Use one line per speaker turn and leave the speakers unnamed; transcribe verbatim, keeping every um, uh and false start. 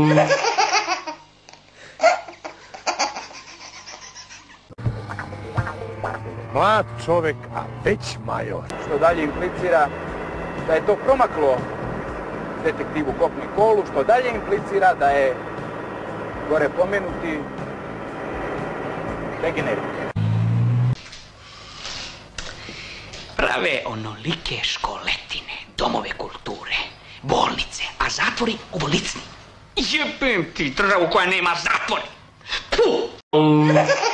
Mlad čovek, a već major.
Što dalje implicira da je to promaklo detektivu Kopni Kolu, što dalje implicira da je gore pomenuti degenerit.
Prave onolike školetine, domove kulture, bolnice, a zatvori ovolicni. Jebem ti državu koja nema zatvori. Puh!